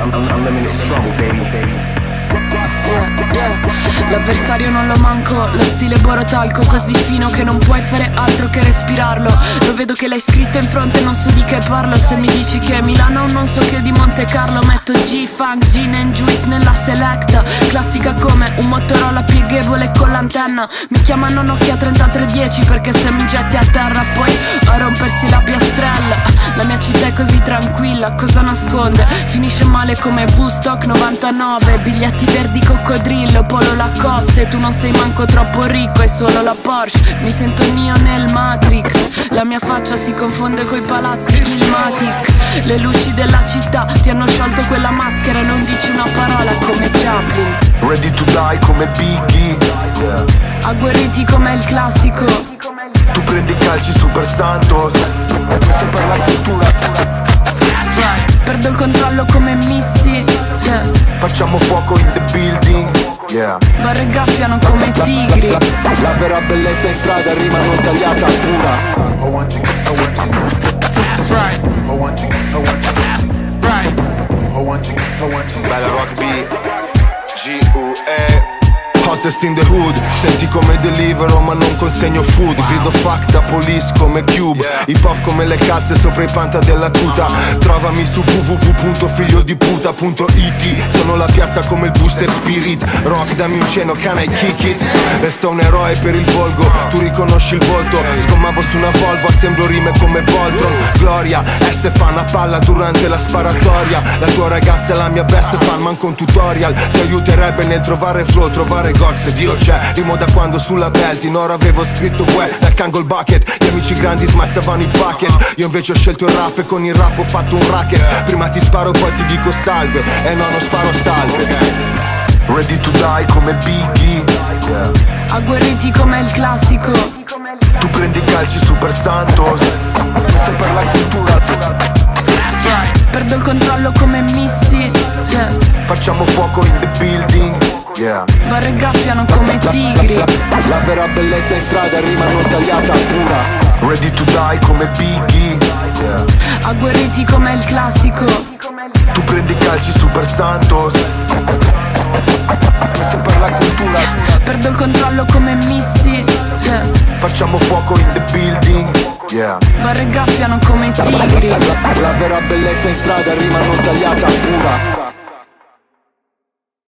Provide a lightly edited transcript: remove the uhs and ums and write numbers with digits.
Unlimited struggle, baby. L'avversario non lo manco, lo stile borotalco così fino che non puoi fare altro che respirarlo. Lo vedo che l'hai scritto in fronte, non so di che parlo. Se mi dici che è Milano non so che di Monte Carlo. Metto G-Funk, Gin and Juice nella Selecta, classica come un Motorola pieghevole con l'antenna. Mi chiamano Nokia 3310 perché se mi getti a terra poi a rompersi la piastrella. La mia città è così tranquilla, cosa nasconde? Finisce male come Woodstock 99, biglietti verdi coccodrillo, Polo Lacoste. Tu non sei manco troppo ricco, è solo la Porsche. Mi sento Neo nel Matrix, la mia faccia si confonde coi palazzi, il Matic. Le luci della città ti hanno sciolto quella maschera e non dici una parola come Chaplin. Ready to die come Biggie, yeah. Agguerriti come il classico. Tu prendi calci Super Santos, questo per la cultura. Perdo il controllo come Missy, yeah. Facciamo fuoco in the building, yeah. Barre graffiano come tigri. La vera bellezza in strada rima non tagliata pura. Bella rock beat, G-U-E. Hottest in the hood, senti come delivero ma non consegno food. Grido fuck da police come Cube, hip hop come le calze sopra i panta della tuta. Trovami su www.figliodiputa.it. Sono la piazza come il Booster Spirit. Rock dammi un ceno, can I kick it? Resto un eroe per il volgo, tu riconosci il volto. Sgommavo su una Volvo, assemblo rime come Voltron. Gloria, Estefan a palla durante la sparatoria. La tua ragazza è la mia best fan, manco un tutorial. Ti aiuterebbe nel trovare flow, trovare God se Dio c'è. Rimo da quando sulla belt in oro avevo scritto uè dal Kangol Bucket. Gli amici grandi smazzavano i bucket, io invece ho scelto il rap e con il rap ho fatto un racket. Prima ti sparo poi ti dico salve, e no non sparo salve. Ready to die come Biggie, yeah. Agguerriti come il classico. Tu prendi calci Super Santos, questo per la cultura. Perdo il controllo come Missy, yeah. Facciamo fuoco in the building, yeah. Barre graffiano come tigri. La vera bellezza in strada rima non tagliata pura. Ready to die come Biggie, yeah. Agguerriti come il classico. Tu prendi calci Super Santos, questo per la cultura. Perdo il controllo come Missy, yeah. Facciamo fuoco in the building, yeah. Barre graffiano come tigri. La vera bellezza in strada rima non tagliata pura.